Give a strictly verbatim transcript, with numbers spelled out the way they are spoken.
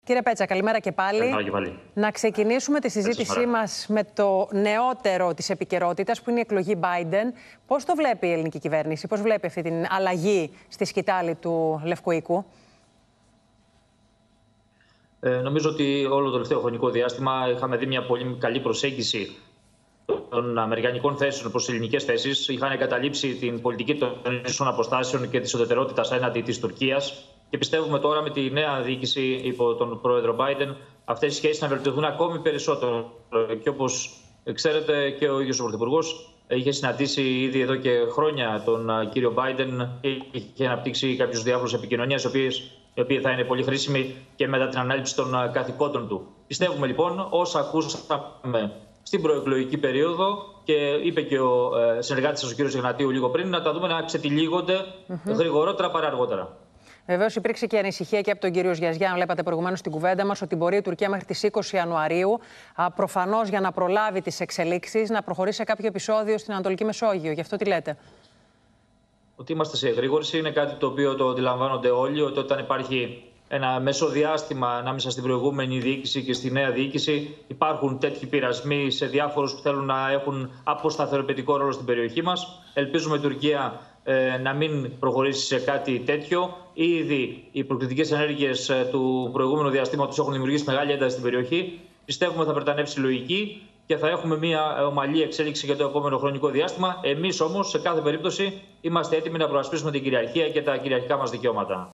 Κύριε Πέτσα, καλημέρα και πάλι. Καλημέρα και πάλι. Να ξεκινήσουμε τη συζήτησή μας με το νεότερο της επικαιρότητας, που είναι η εκλογή Biden. Πώς το βλέπει η ελληνική κυβέρνηση, πώς βλέπει αυτή την αλλαγή στη σκητάλη του Λευκού Οίκου? Ε, νομίζω ότι όλο το τελευταίο χρονικό διάστημα είχαμε δει μια πολύ καλή προσέγγιση των αμερικανικών θέσεων προς ελληνικές θέσεις. Είχαν εγκαταλείψει την πολιτική των ίσων αποστάσεων και της ουδετερότητας έναντι της Τουρκίας. Και πιστεύουμε τώρα με τη νέα διοίκηση υπό τον πρόεδρο Biden αυτές οι σχέσεις να βελτιωθούν ακόμη περισσότερο. Και όπως ξέρετε, και ο ίδιος ο Πρωθυπουργός είχε συναντήσει ήδη εδώ και χρόνια τον κύριο Biden και είχε αναπτύξει κάποιους διάφορους επικοινωνίες, οι οποίοι θα είναι πολύ χρήσιμοι και μετά την ανάληψη των καθηκόντων του. Πιστεύουμε λοιπόν όσα ακούσαμε στην προεκλογική περίοδο, και είπε και ο συνεργάτης σας, ο κύριος Ιγνατίου, λίγο πριν, να τα δούμε να ξετυλίγονται mm-hmm. γρηγορότερα παρά αργότερα. Βεβαίως, υπήρξε και ανησυχία και από τον κύριο Γιαζιά, αν βλέπατε προηγουμένως στην κουβέντα μας, ότι μπορεί η Τουρκία μέχρι τις είκοσι Ιανουαρίου, προφανώς για να προλάβει τις εξελίξεις, να προχωρήσει σε κάποιο επεισόδιο στην Ανατολική Μεσόγειο. Γι' αυτό τι λέτε? Ότι είμαστε σε εγρήγορση είναι κάτι το οποίο το αντιλαμβάνονται όλοι, ότι όταν υπάρχει ένα μεσοδιάστημα ανάμεσα στην προηγούμενη διοίκηση και στη νέα διοίκηση, υπάρχουν τέτοιοι πειρασμοί σε διάφορους που θέλουν να έχουν αποσταθεροποιητικό ρόλο στην περιοχή μας. Ελπίζουμε η Τουρκία ε, να μην προχωρήσει σε κάτι τέτοιο. Ήδη οι προκλητικές ενέργειες του προηγούμενου διαστήματος έχουν δημιουργήσει μεγάλη ένταση στην περιοχή. Πιστεύουμε ότι θα πρετανεύσει λογική και θα έχουμε μια ομαλή εξέλιξη για το επόμενο χρονικό διάστημα. Εμείς όμως, σε κάθε περίπτωση, είμαστε έτοιμοι να προασπίσουμε την κυριαρχία και τα κυριαρχικά μας δικαιώματα.